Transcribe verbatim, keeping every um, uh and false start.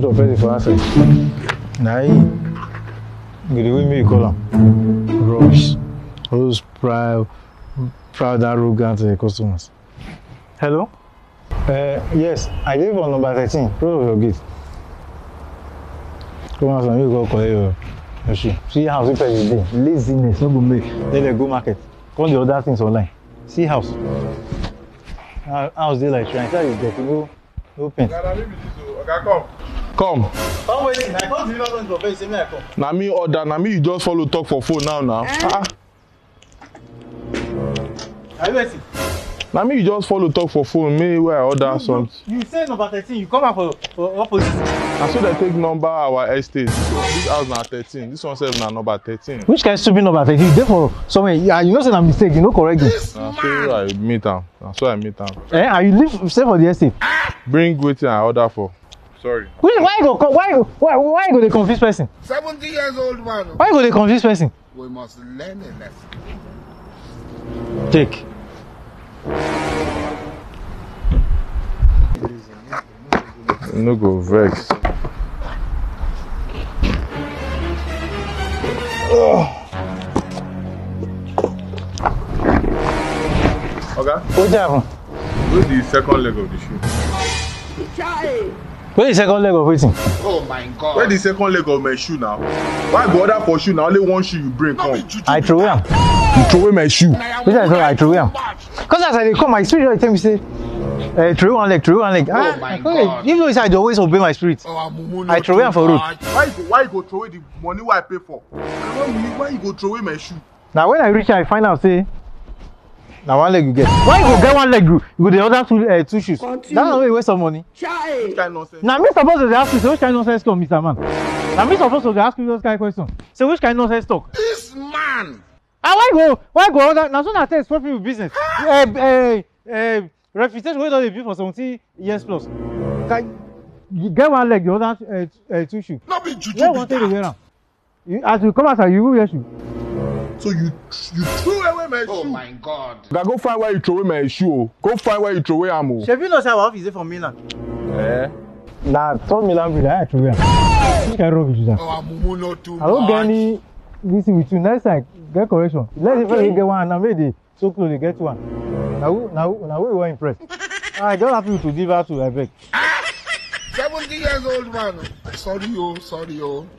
of person for answer. Nah, the way me call them, rubbish. Those proud, proud, arrogant uh, customers. Hello? Uh, yes, I live on number thirteen. Close your gate. Come on, son, you go collect your, your shoe. See house you pay the day. Laziness, no go make. Then they go market. All the other things online. See house. House they like trying. Tell you get to go, go paint. Okay, come. Come. Come waiting. I can't deliver something for face. Say me I come. Na me order. Na me you just follow talk for phone now. Now. Eh? Ah. Are you waiting? Na me you just follow talk for phone. Me where I order you, something. You, you say number thirteen. You come out for for opposite. Na so they take number our estate. This house na thirteen. This one sef na number thirteen. Which kind of stupid number thirteen? You dey for somewhere. Yeah, you know say na mistake. You no correct it. Na so I meet am. Na so I meet am. Eh? And you live stay for the estate. Bring wetin I order for. Sorry. Which, why you go? Why you? Why why you go dey confuse person? Seventy years old man. Why you go dey confuse person? We must learn a lesson. Take. No go vex. Okay. What happen? Where's the second leg of the shoe? Where the second leg of waiting? Oh my God. Where the second leg of my shoe now? Why go order for shoe now? Only one shoe you bring come. I throw am. You throw away my shoe. Which I throw I throw am. Cause as I dey come, my spirit dey tell me say, uh, throw one leg, throw one leg. Oh ah, my I God. Even though I dey always obey my spirit. Oh, Mumu, I throw am for road. Why you go, why you go throw away the money why I pay for? Why you, why you go throw away my shoe? Now when I reach here, I find out say, now one leg you get. Why you go get one leg, you go the other two uh, two shoes? Continue. That's not a waste of money. Which kind of nonsense? Now me supposed to ask you, say which kind of nonsense come, Mister Man? Now me supposed to ask you those kind of questions. Say which kind of nonsense talk? This man. Ah, why go? Why go other? Now so na test profit with business. uh, uh, uh, reputation wey don dey build for seventy years plus. Can you get one leg, the other uh, uh, two shoes. Not be juju. Where one thing to wear am? You, as you come outside, you will wear shoe. So you you throw away my Oh shoe? my God. Oga, go find where you throw away my shoe. Go find where you throw away am. Shebi no say our office dey for Milan. Eh? Na third Milan bridge I throw am. Which kind rubbish is that? Oh, Mumu, not too I don't much. get any this thing with you. Next time, get correction. Let's say you get one, now maybe so close they get one. Now, who- now, who- now we were impressed. I don't have you to give out to I beg. Seventy years old man. Sorry, oh, sorry, oh.